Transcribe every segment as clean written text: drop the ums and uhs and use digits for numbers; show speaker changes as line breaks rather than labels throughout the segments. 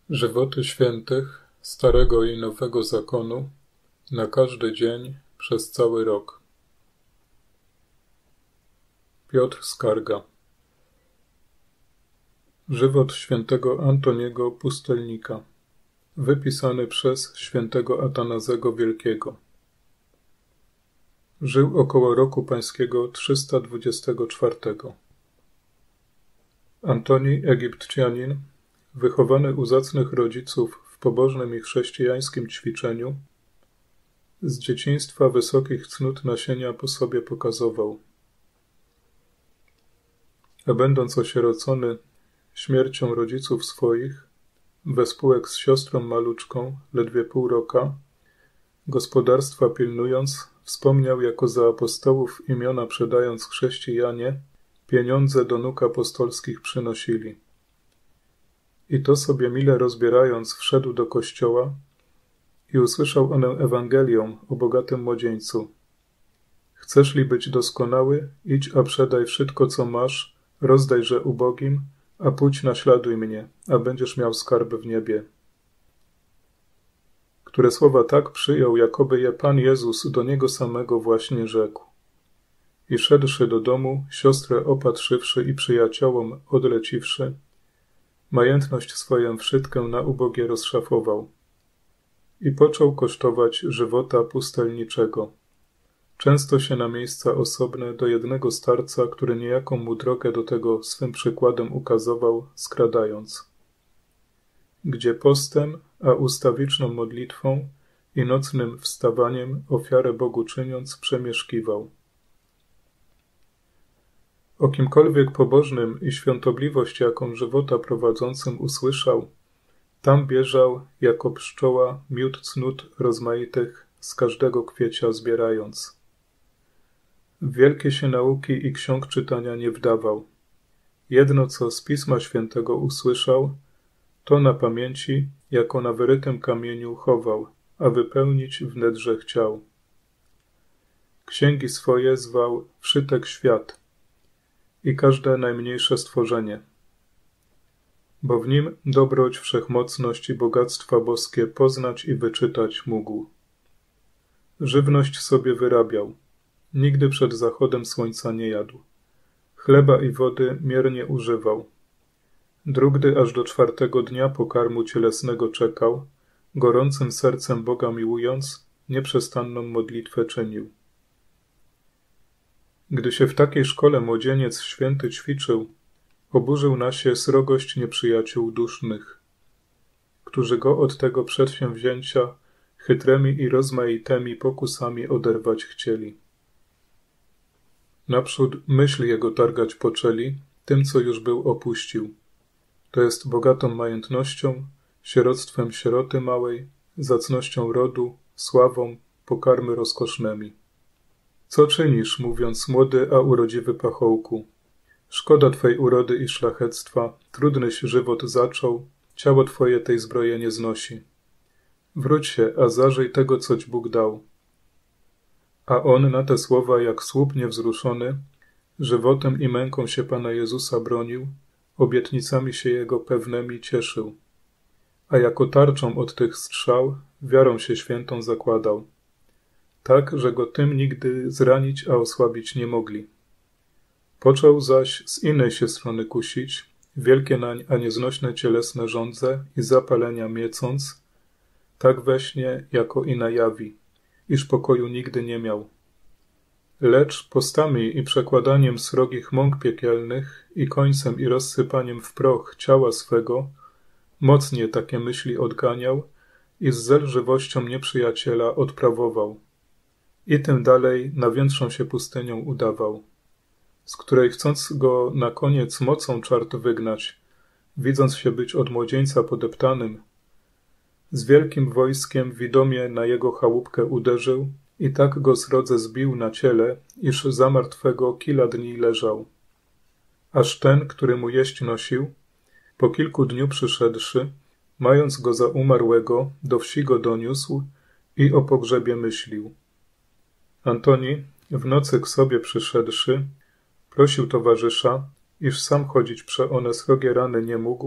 Żywoty świętych Starego i Nowego Zakonu na każdy dzień przez cały rok. Piotr Skarga. Żywot świętego Antoniego Pustelnika, wypisany przez świętego Atanazego Wielkiego. Żył około roku pańskiego 324. Antoni, Egipcjanin, wychowany u zacnych rodziców w pobożnym i chrześcijańskim ćwiczeniu, z dzieciństwa wysokich cnót nasienia po sobie pokazował. A będąc osierocony śmiercią rodziców swoich, wespółek z siostrą maluczką, ledwie pół roka, gospodarstwa pilnując, wspomniał jako za apostołów imiona przedając chrześcijanie, pieniądze do nóg apostolskich przynosili. I to sobie mile rozbierając wszedł do kościoła i usłyszał onę Ewangelią o bogatym młodzieńcu. Chcesz li być doskonały, idź a przedaj wszystko, co masz, rozdajże ubogim, a pójdź naśladuj mnie, a będziesz miał skarb w niebie. Które słowa tak przyjął, jakoby je Pan Jezus do niego samego właśnie rzekł. I szedłszy do domu, siostrę opatrzywszy i przyjaciołom odleciwszy, majętność swoją wszystkę na ubogie rozszafował. I począł kosztować żywota pustelniczego. Często się na miejsca osobne do jednego starca, który niejaką mu drogę do tego swym przykładem ukazował, skradając. Gdzie postem, a ustawiczną modlitwą i nocnym wstawaniem ofiarę Bogu czyniąc przemieszkiwał. O kimkolwiek pobożnym i świątobliwość jaką żywota prowadzącym usłyszał, tam bieżał jako pszczoła miód cnót rozmaitych z każdego kwiecia zbierając. W wielkie się nauki i ksiąg czytania nie wdawał. Jedno, co z Pisma Świętego usłyszał, to na pamięci, jako na wyrytym kamieniu chował, a wypełnić wnetże chciał. Księgi swoje zwał wszytek świat i każde najmniejsze stworzenie, bo w nim dobroć, wszechmocność i bogactwa boskie poznać i wyczytać mógł. Żywność sobie wyrabiał, nigdy przed zachodem słońca nie jadł. Chleba i wody miernie używał. Drugdy aż do 4. dnia pokarmu cielesnego czekał, gorącym sercem Boga miłując, nieprzestanną modlitwę czynił. Gdy się w takiej szkole młodzieniec święty ćwiczył, oburzył na się srogość nieprzyjaciół dusznych, którzy go od tego przedsięwzięcia chytremi i rozmaitymi pokusami oderwać chcieli. Naprzód myśl jego targać poczęli, tym, co już był opuścił, to jest bogatą majętnością, sieroctwem sieroty małej, zacnością rodu, sławą, pokarmy rozkosznymi. Co czynisz, mówiąc młody, a urodziwy pachołku? Szkoda twej urody i szlachectwa, trudnyś żywot zaczął, ciało twoje tej zbroje nie znosi. Wróć się, a zażyj tego, coć Bóg dał. A on na te słowa, jak słup niewzruszony, żywotem i męką się Pana Jezusa bronił, obietnicami się Jego pewnymi cieszył, a jako tarczą od tych strzał wiarą się świętą zakładał, tak, że go tym nigdy zranić, a osłabić nie mogli. Począł zaś z innej się strony kusić, wielkie nań, a nieznośne cielesne żądze i zapalenia miecąc, tak we śnie, jako i na jawi, iż pokoju nigdy nie miał. Lecz postami i przekładaniem srogich mąk piekielnych i końcem i rozsypaniem w proch ciała swego mocnie takie myśli odganiał i z zelżywością nieprzyjaciela odprawował. I tym dalej na większą się pustynią udawał, z której chcąc go na koniec mocą czart wygnać, widząc się być od młodzieńca podeptanym, z wielkim wojskiem widomie na jego chałupkę uderzył i tak go srodze zbił na ciele, iż za martwego kila dni leżał. Aż ten, który mu jeść nosił, po kilku dniu przyszedłszy, mając go za umarłego, do wsi go doniósł i o pogrzebie myślił. Antoni, w nocy k sobie przyszedłszy, prosił towarzysza, iż sam chodzić prze one srogie rany nie mógł,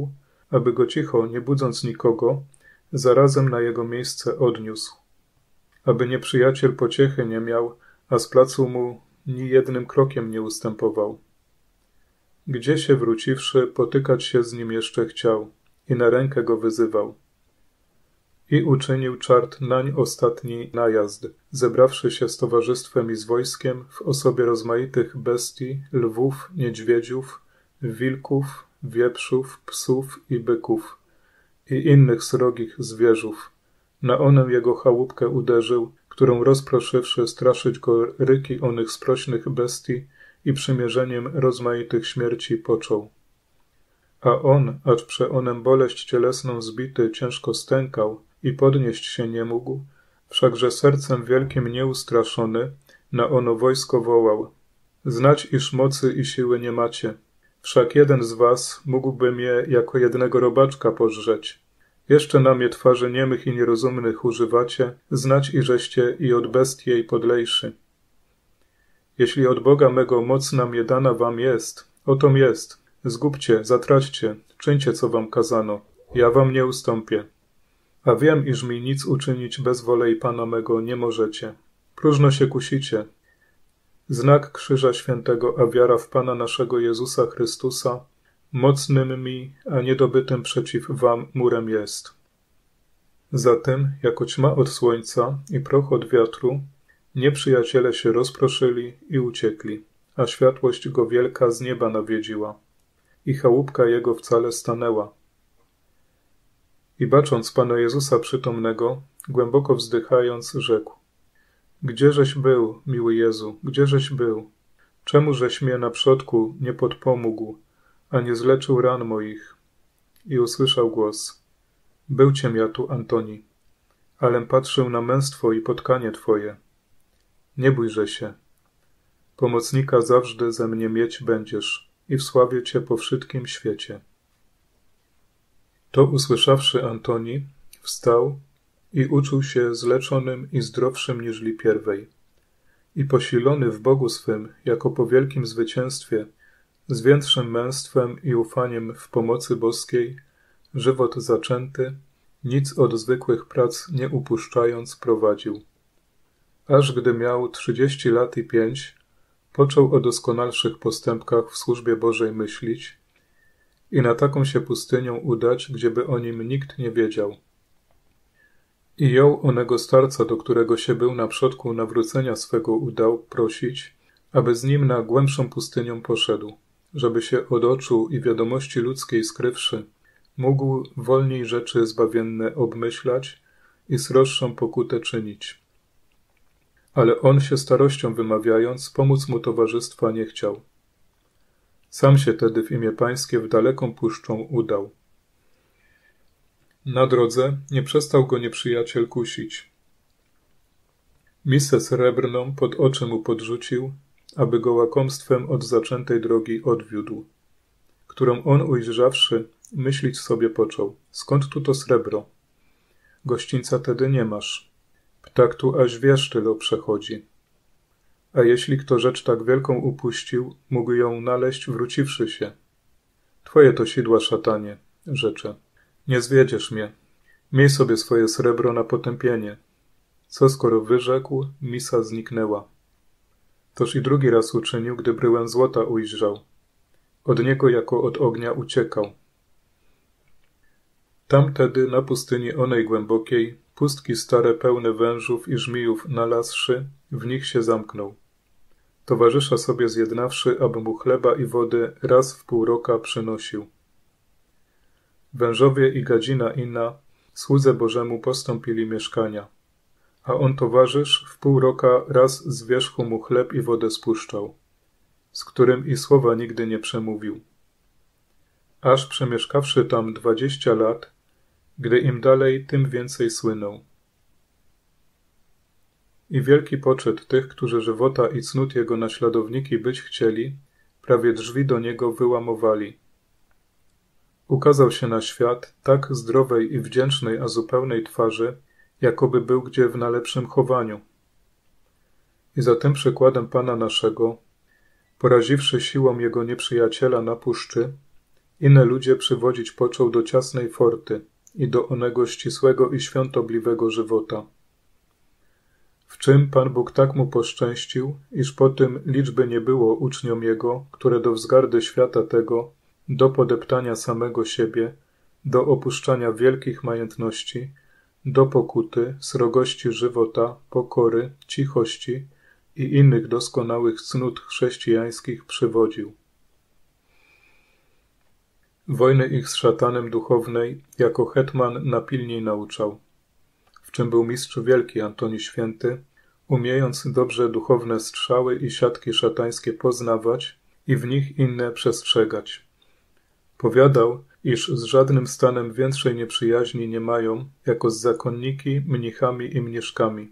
aby go cicho, nie budząc nikogo, zarazem na jego miejsce odniósł. Aby nieprzyjaciel pociechy nie miał, a z placu mu ni jednym krokiem nie ustępował. Gdzie się wróciwszy, potykać się z nim jeszcze chciał i na rękę go wyzywał. I uczynił czart nań ostatni najazd, zebrawszy się z towarzystwem i z wojskiem w osobie rozmaitych bestii, lwów, niedźwiedziów, wilków, wieprzów, psów i byków i innych srogich zwierzów. Na onę jego chałupkę uderzył, którą rozproszywszy straszyć go ryki onych sprośnych bestii i przymierzeniem rozmaitych śmierci począł. A on, acz prze onem boleść cielesną zbity, ciężko stękał i podnieść się nie mógł, wszakże sercem wielkim nieustraszony, na ono wojsko wołał. Znać, iż mocy i siły nie macie. Wszak jeden z was mógłby mnie jako jednego robaczka pożrzeć. Jeszcze na mnie twarzy niemych i nierozumnych używacie, znać iżeście i od bestii jej podlejszy. Jeśli od Boga mego moc nam je dana wam jest, otom jest. Zgubcie, zatraćcie, czyńcie, co wam kazano. Ja wam nie ustąpię. A wiem, iż mi nic uczynić bez wolei Pana mego nie możecie. Próżno się kusicie. Znak krzyża świętego, a wiara w Pana naszego Jezusa Chrystusa, mocnym mi, a niedobytym przeciw wam murem jest. Zatem, jako ćma od słońca i proch od wiatru, nieprzyjaciele się rozproszyli i uciekli, a światłość go wielka z nieba nawiedziła i chałupka jego wcale stanęła. I bacząc Pana Jezusa przytomnego, głęboko wzdychając, rzekł: Gdzieżeś był, miły Jezu, gdzieżeś był? Czemużeś mnie naprzodku nie podpomógł, a nie zleczył ran moich? I usłyszał głos: Był ciem ja tu, Antoni, alem patrzył na męstwo i potkanie twoje. Nie bójże się. Pomocnika zawsze ze mnie mieć będziesz i wsławię cię po wszystkim świecie. To usłyszawszy Antoni, wstał i uczuł się zleczonym i zdrowszym niżli pierwej. I posilony w Bogu swym, jako po wielkim zwycięstwie, z większym męstwem i ufaniem w pomocy boskiej, żywot zaczęty, nic od zwykłych prac nie upuszczając, prowadził. Aż gdy miał 30 lat i 5, począł o doskonalszych postępkach w służbie Bożej myślić i na taką się pustynią udać, gdzieby o nim nikt nie wiedział. I jął onego starca, do którego się był naprzodku nawrócenia swego udał, prosić, aby z nim na głębszą pustynią poszedł, żeby się od oczu i wiadomości ludzkiej skrywszy, mógł wolniej rzeczy zbawienne obmyślać i sroższą pokutę czynić. Ale on się starością wymawiając, pomóc mu towarzystwa nie chciał. Sam się tedy w imię pańskie w daleką puszczą udał. Na drodze nie przestał go nieprzyjaciel kusić. Misę srebrną pod oczy mu podrzucił, aby go łakomstwem od zaczętej drogi odwiódł, którą on ujrzawszy, myślić sobie począł: skąd tu to srebro? Gościńca tedy nie masz. Ptak tu aż wiesz tylo przechodzi. A jeśli kto rzecz tak wielką upuścił, mógł ją naleźć wróciwszy się. Twoje to sidła, szatanie, rzecze. Nie zwiedziesz mnie. Miej sobie swoje srebro na potępienie. Co skoro wyrzekł, misa zniknęła. Toż i drugi raz uczynił, gdy bryłę złota ujrzał. Od niego jako od ognia uciekał. Tam tedy na pustyni onej głębokiej, pustki stare pełne wężów i żmijów nalazłszy, w nich się zamknął. Towarzysza sobie zjednawszy, aby mu chleba i wody raz w pół roka przynosił. Wężowie i gadzina inna słudze Bożemu postąpili mieszkania, a on towarzysz w pół roka raz z wierzchu mu chleb i wodę spuszczał, z którym i słowa nigdy nie przemówił. Aż przemieszkawszy tam 20 lat, gdy im dalej, tym więcej słynął. I wielki poczet tych, którzy żywota i cnót jego naśladowniki być chcieli, prawie drzwi do niego wyłamowali. Ukazał się na świat tak zdrowej i wdzięcznej, a zupełnej twarzy, jakoby był gdzie w najlepszym chowaniu. I za tym przykładem Pana naszego, poraziwszy siłą jego nieprzyjaciela na puszczy, inne ludzie przywodzić począł do ciasnej forty i do onego ścisłego i świątobliwego żywota. W czym Pan Bóg tak mu poszczęścił, iż po tym liczby nie było uczniom jego, które do wzgardy świata tego, do podeptania samego siebie, do opuszczania wielkich majątności, do pokuty, srogości żywota, pokory, cichości i innych doskonałych cnót chrześcijańskich przywodził. Wojny ich z szatanem duchownej jako hetman napilniej nauczał, w czym był mistrz wielki Antoni Święty, umiejąc dobrze duchowne strzały i siatki szatańskie poznawać i w nich inne przestrzegać. Powiadał, iż z żadnym stanem większej nieprzyjaźni nie mają, jako z zakonniki, mnichami i mniszkami.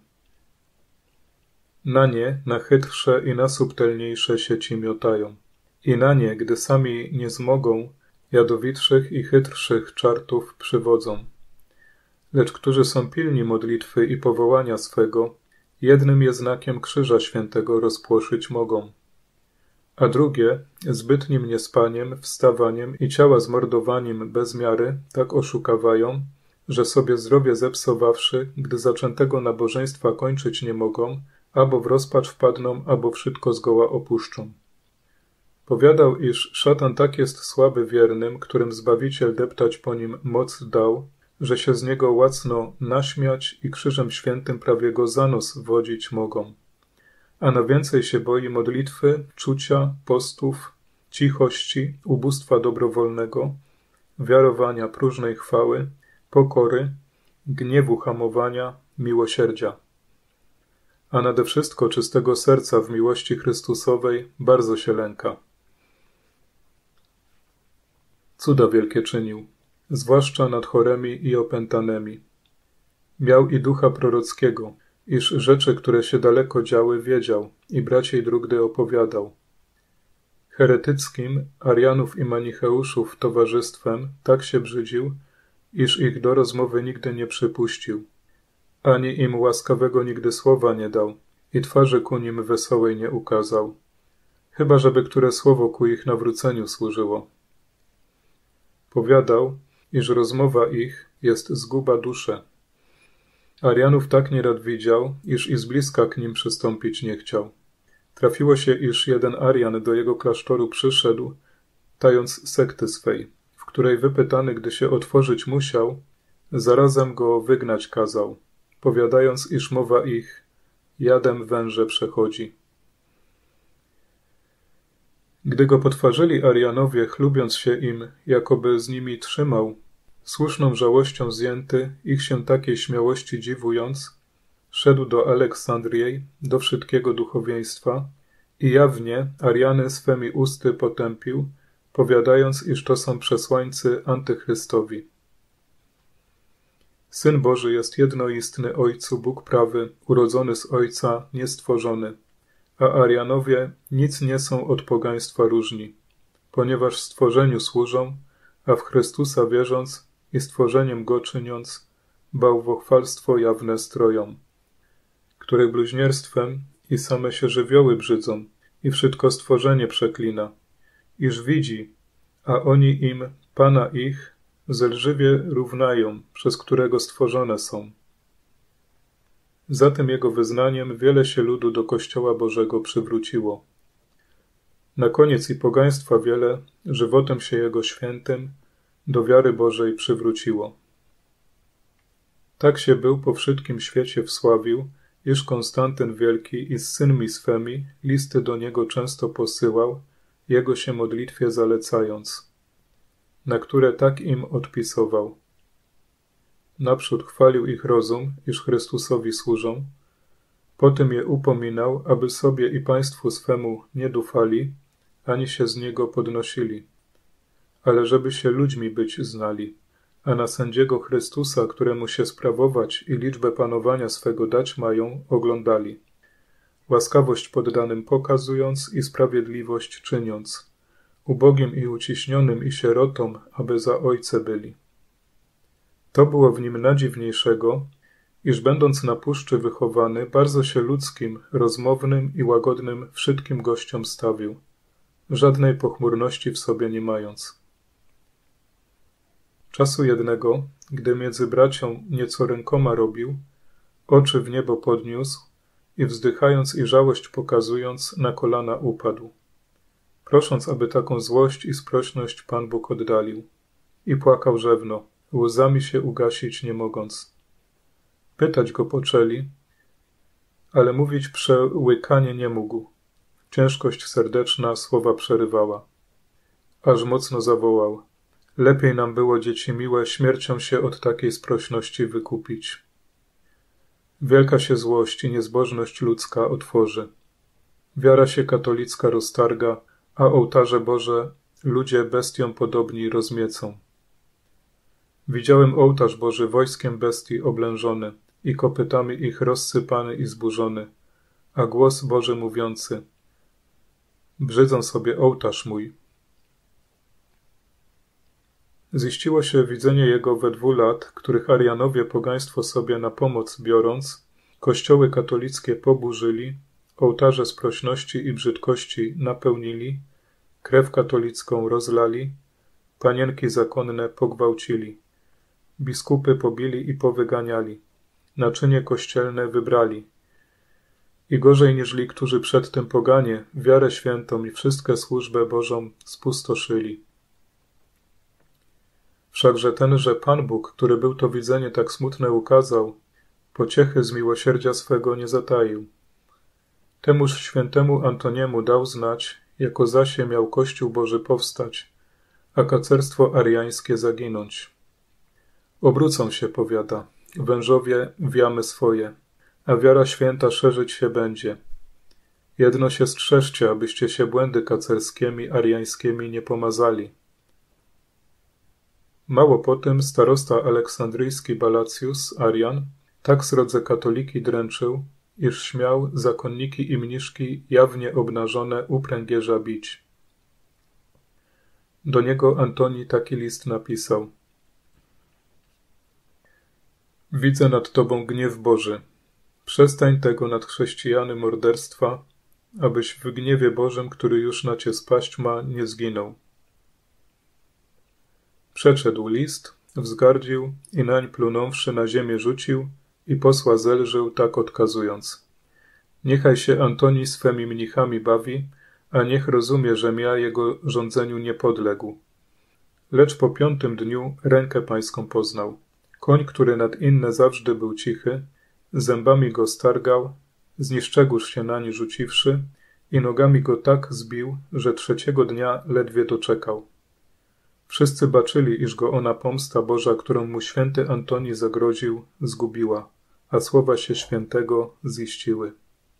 Na nie, na chytrsze i na subtelniejsze sieci miotają. I na nie, gdy sami nie zmogą, jadowitszych i chytrszych czartów przywodzą. Lecz którzy są pilni modlitwy i powołania swego, jednym je znakiem krzyża świętego rozpłoszyć mogą. A drugie, zbytnim niespaniem, wstawaniem i ciała zmordowaniem bez miary, tak oszukawają, że sobie zdrowie zepsowawszy, gdy zaczętego nabożeństwa kończyć nie mogą, albo w rozpacz wpadną, albo wszystko zgoła opuszczą. Powiadał, iż szatan tak jest słaby wiernym, którym Zbawiciel deptać po nim moc dał, że się z niego łacno naśmiać i krzyżem świętym prawie go za nos wodzić mogą. A na więcej się boi modlitwy, czucia, postów, cichości, ubóstwa dobrowolnego, wiarowania próżnej chwały, pokory, gniewu hamowania, miłosierdzia. A nade wszystko czystego serca w miłości Chrystusowej bardzo się lęka. Cuda wielkie czynił, zwłaszcza nad chorymi i opętanymi. Miał i ducha prorockiego, iż rzeczy, które się daleko działy, wiedział i braciej drugdy opowiadał. Heretyckim, Arianów i Manicheuszów towarzystwem tak się brzydził, iż ich do rozmowy nigdy nie przypuścił, ani im łaskawego nigdy słowa nie dał i twarzy ku nim wesołej nie ukazał, chyba żeby które słowo ku ich nawróceniu służyło. Powiadał, iż rozmowa ich jest zguba duszy. Arianów tak nierad widział, iż i z bliska k nim przystąpić nie chciał. Trafiło się, iż jeden Arian do jego klasztoru przyszedł, tając sekty swej, w której wypytany, gdy się otworzyć musiał, zarazem go wygnać kazał, powiadając, iż mowa ich jadem węże przechodzi. Gdy go potwarzyli Arianowie, chlubiąc się im, jakoby z nimi trzymał, słuszną żałością zjęty, ich się takiej śmiałości dziwując, szedł do Aleksandriej, do wszystkiego duchowieństwa i jawnie Ariany swemi usty potępił, powiadając, iż to są przesłańcy antychrystowi. Syn Boży jest jednoistny Ojcu, Bóg prawy, urodzony z Ojca, niestworzony, a Arianowie nic nie są od pogaństwa różni, ponieważ stworzeniu służą, a w Chrystusa wierząc i stworzeniem Go czyniąc, bałwochwalstwo jawne stroją, których bluźnierstwem i same się żywioły brzydzą i wszystko stworzenie przeklina, iż widzi, a oni im, Pana ich, zelżywie równają, przez którego stworzone są. Za tym jego wyznaniem wiele się ludu do Kościoła Bożego przywróciło. Na koniec i pogaństwa wiele, żywotem się jego świętym, do wiary Bożej przywróciło. Tak się był po wszystkim świecie wsławił, iż Konstantyn Wielki i z synmi swemi listy do niego często posyłał, jego się modlitwie zalecając, na które tak im odpisował. Naprzód chwalił ich rozum, iż Chrystusowi służą, potem je upominał, aby sobie i państwu swemu nie dufali, ani się z niego podnosili, ale żeby się ludźmi być znali, a na sędziego Chrystusa, któremu się sprawować i liczbę panowania swego dać mają, oglądali, łaskawość poddanym pokazując i sprawiedliwość czyniąc, ubogim i uciśnionym i sierotom, aby za ojce byli. To było w nim nadziwniejszego, iż będąc na puszczy wychowany, bardzo się ludzkim, rozmownym i łagodnym wszystkim gościom stawił, żadnej pochmurności w sobie nie mając. Czasu jednego, gdy między bracią nieco rękoma robił, oczy w niebo podniósł i wzdychając i żałość pokazując, na kolana upadł, prosząc, aby taką złość i sprośność Pan Bóg oddalił. I płakał rzewno, łzami się ugasić nie mogąc. Pytać go poczęli, ale mówić przełykanie nie mógł. Ciężkość serdeczna słowa przerywała. Aż mocno zawołał. Lepiej nam było, dzieci miłe, śmiercią się od takiej sprośności wykupić. Wielka się złość i niezbożność ludzka otworzy. Wiara się katolicka roztarga, a ołtarze Boże ludzie bestiom podobni rozmiecą. Widziałem ołtarz Boży wojskiem bestii oblężony i kopytami ich rozsypany i zburzony, a głos Boży mówiący: brzydzą sobie ołtarz mój. Ziściło się widzenie jego we 2 lat, których Arianowie pogaństwo sobie na pomoc biorąc, kościoły katolickie poburzyli, ołtarze sprośności i brzydkości napełnili, krew katolicką rozlali, panienki zakonne pogwałcili, biskupy pobili i powyganiali, naczynie kościelne wybrali. I gorzej niżli, którzy przedtem poganie, wiarę świętą i wszystkę służbę Bożą spustoszyli. Wszakże tenże Pan Bóg, który był to widzenie tak smutne ukazał, pociechy z miłosierdzia swego nie zataił. Temuż świętemu Antoniemu dał znać, jako zasie miał Kościół Boży powstać, a kacerstwo ariańskie zaginąć. Obrócą się, powiada, wężowie w jamy swoje, a wiara święta szerzyć się będzie. Jedno się strzeżcie, abyście się błędy kacerskiemi, ariańskiemi nie pomazali. Mało po tym starosta aleksandryjski Balacjus, Arian, tak srodze katoliki dręczył, iż śmiał zakonniki i mniszki jawnie obnażone u pręgierza bić. Do niego Antoni taki list napisał. Widzę nad tobą gniew Boży. Przestań tego nad chrześcijany morderstwa, abyś w gniewie Bożym, który już na cię spaść ma, nie zginął. Przeczedł list, wzgardził i nań plunąwszy na ziemię rzucił i posła zelżył, tak odkazując. Niechaj się Antoni swemi mnichami bawi, a niech rozumie, żem ja jego rządzeniu nie podległ. Lecz po 5. dniu rękę pańską poznał. Koń, który nad inne zawsze był cichy, zębami go stargał, zniszczegóż się nań rzuciwszy i nogami go tak zbił, że 3. dnia ledwie doczekał. Wszyscy baczyli, iż go ona pomsta Boża, którą mu święty Antoni zagroził, zgubiła, a słowa się świętego ziściły.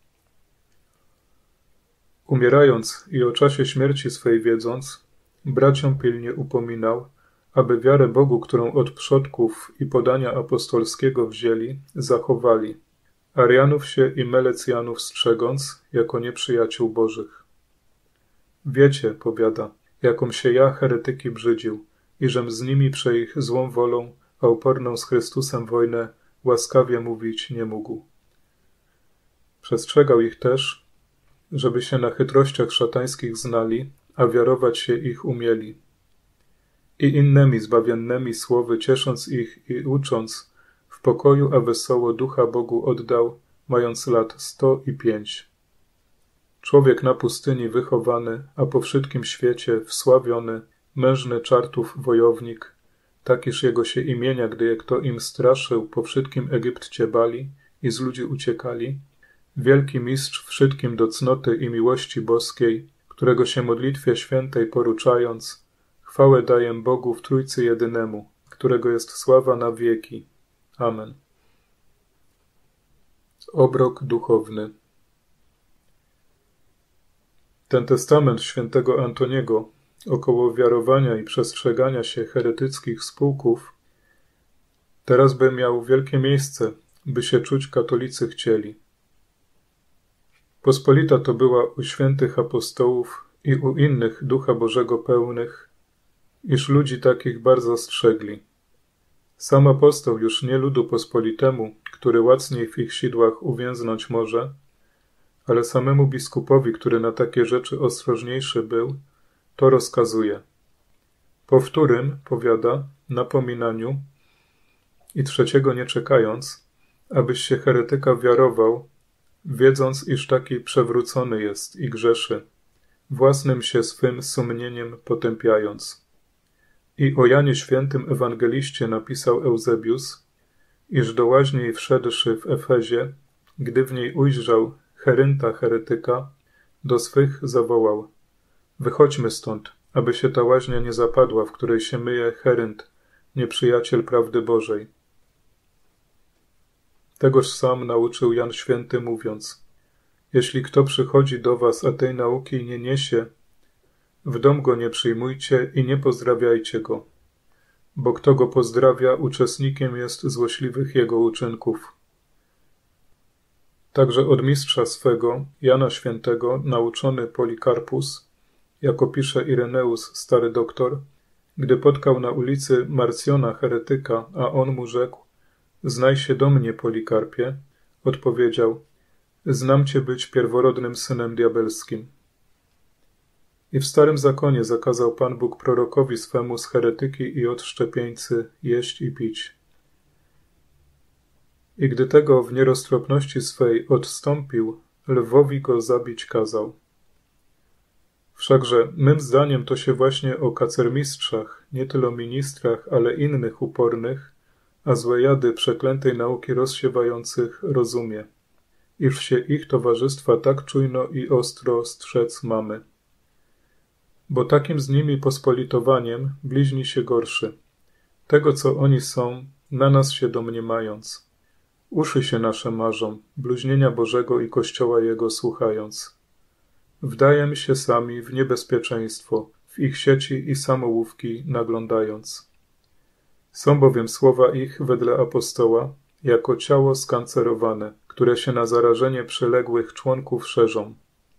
Umierając i o czasie śmierci swej wiedząc, braciom pilnie upominał, aby wiarę Bogu, którą od przodków i podania apostolskiego wzięli, zachowali, Arianów się i Melecjanów strzegąc, jako nieprzyjaciół Bożych. Wiecie, powiada, jakom się ja heretyki brzydził, i żem z nimi prze ich złą wolą, a uporną z Chrystusem wojnę łaskawie mówić nie mógł. Przestrzegał ich też, żeby się na chytrościach szatańskich znali, a wiarować się ich umieli. I innymi zbawiennymi słowy ciesząc ich i ucząc, w pokoju a wesoło ducha Bogu oddał, mając lat 105. Człowiek na pustyni wychowany, a po wszystkim świecie wsławiony, mężny czartów wojownik, takiż jego się imienia, gdy je kto im straszył, po wszystkim Egipcie bali i z ludzi uciekali, wielki mistrz wszystkim do cnoty i miłości boskiej, którego się modlitwie świętej poruczając, chwałę daję Bogu w Trójcy Jedynemu, którego jest sława na wieki. Amen. Obrok duchowny. Ten testament świętego Antoniego około wiarowania i przestrzegania się heretyckich spółków teraz by miał wielkie miejsce, by się czuć katolicy chcieli. Pospolita to była u świętych apostołów i u innych Ducha Bożego pełnych, iż ludzi takich bardzo strzegli. Sam apostoł już nie ludu pospolitemu, który łacniej w ich sidłach uwięznąć może, ale samemu biskupowi, który na takie rzeczy ostrożniejszy był, to rozkazuje. Po wtórym, powiada, napominaniu i trzeciego nie czekając, abyś się heretyka wiarował, wiedząc, iż taki przewrócony jest i grzeszy, własnym się swym sumieniem potępiając. I o Janie Świętym Ewangeliście napisał Eusebius, iż do łaźni wszedłszy w Efezie, gdy w niej ujrzał Cherynta heretyka, do swych zawołał: wychodźmy stąd, aby się ta łaźnia nie zapadła, w której się myje Cherynt, nieprzyjaciel prawdy Bożej. Tegoż sam nauczył Jan Święty, mówiąc: jeśli kto przychodzi do was, a tej nauki nie niesie, w dom go nie przyjmujcie i nie pozdrawiajcie go, bo kto go pozdrawia, uczestnikiem jest złośliwych jego uczynków. Także od mistrza swego, Jana Świętego, nauczony Polikarpus, jako pisze Ireneus, stary doktor, gdy potkał na ulicy Marcjona heretyka, a on mu rzekł: znaj się do mnie, Polikarpie, odpowiedział: znam cię być pierworodnym synem diabelskim. I w Starym Zakonie zakazał Pan Bóg prorokowi swemu z heretyki i odszczepieńcy jeść i pić. I gdy tego w nieroztropności swej odstąpił, lwowi go zabić kazał. Wszakże mym zdaniem to się właśnie o kacermistrzach, nie tyle ministrach, ale innych upornych, a złe jady przeklętej nauki rozsiewających rozumie, iż się ich towarzystwa tak czujno i ostro strzec mamy. Bo takim z nimi pospolitowaniem bliźni się gorszy. Tego, co oni są, na nas się domniemając. Uszy się nasze marzą, bluźnienia Bożego i Kościoła Jego słuchając. Wdajemy się sami w niebezpieczeństwo, w ich sieci i samołówki naglądając. Są bowiem słowa ich wedle apostoła, jako ciało skancerowane, które się na zarażenie przyległych członków szerzą.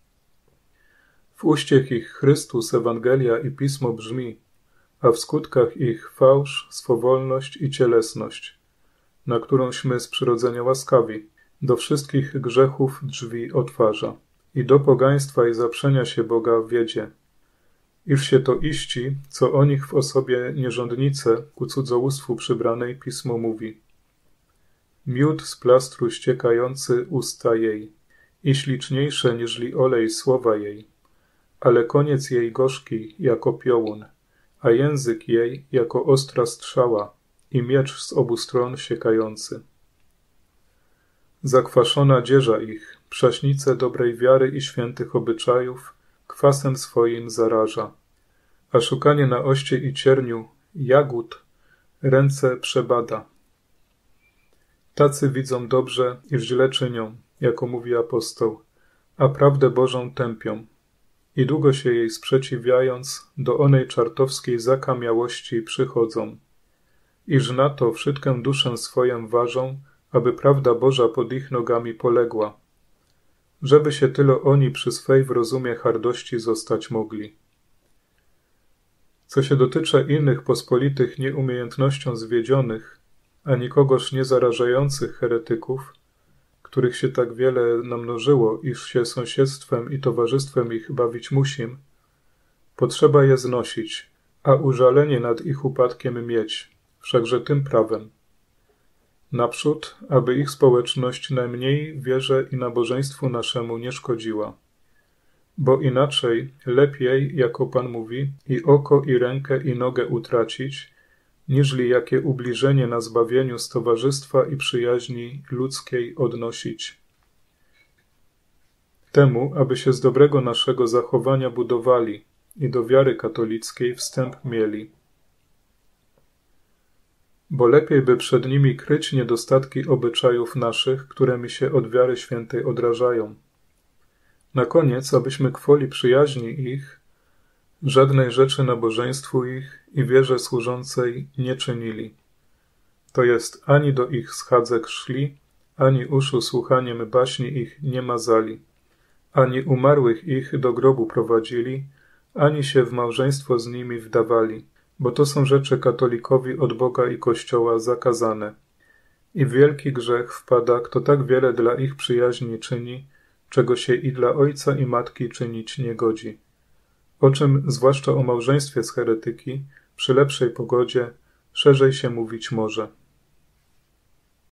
W uściech ich Chrystus, Ewangelia i Pismo brzmi, a w skutkach ich fałsz, swowolność i cielesność, na którąśmy z przyrodzenia łaskawi, do wszystkich grzechów drzwi otwarza i do pogaństwa i zaprzenia się Boga wiedzie, iż się to iści, co o nich w osobie nierządnice ku cudzołóstwu przybranej Pismo mówi. Miód z plastru ściekający usta jej i śliczniejsze niżli olej słowa jej, ale koniec jej gorzki jako piołun, a język jej jako ostra strzała i miecz z obu stron siekający. Zakwaszona dzieża ich, przaśnice dobrej wiary i świętych obyczajów, kwasem swoim zaraża, a szukanie na oście i cierniu jagód ręce przebada. Tacy widzą dobrze, iż źle czynią, jako mówi apostoł, a prawdę Bożą tępią. I długo się jej sprzeciwiając, do onej czartowskiej zakamiałości przychodzą. Iż na to wszystkę duszę swoją ważą, aby prawda Boża pod ich nogami poległa. Żeby się tyle oni przy swej w rozumie hardości zostać mogli. Co się dotyczy innych pospolitych nieumiejętnością zwiedzionych, a nikogoż nie zarażających heretyków, których się tak wiele namnożyło, iż się sąsiedztwem i towarzystwem ich bawić musim, potrzeba je znosić, a użalenie nad ich upadkiem mieć, wszakże tym prawem. Naprzód, aby ich społeczność najmniej wierze i nabożeństwu naszemu nie szkodziła. Bo inaczej lepiej, jako Pan mówi, i oko, i rękę, i nogę utracić, niżli jakie ubliżenie na zbawieniu z towarzystwa i przyjaźni ludzkiej odnosić. Temu, aby się z dobrego naszego zachowania budowali i do wiary katolickiej wstęp mieli. Bo lepiej by przed nimi kryć niedostatki obyczajów naszych, które mi się od wiary świętej odrażają. Na koniec, abyśmy kwoli przyjaźni ich, żadnej rzeczy nabożeństwu ich i wierze służącej nie czynili. To jest ani do ich schadzek szli, ani uszu słuchaniem baśni ich nie mazali, ani umarłych ich do grobu prowadzili, ani się w małżeństwo z nimi wdawali, bo to są rzeczy katolikowi od Boga i Kościoła zakazane. I w wielki grzech wpada, kto tak wiele dla ich przyjaźni czyni, czego się i dla ojca i matki czynić nie godzi. O czym, zwłaszcza o małżeństwie z heretyki, przy lepszej pogodzie, szerzej się mówić może.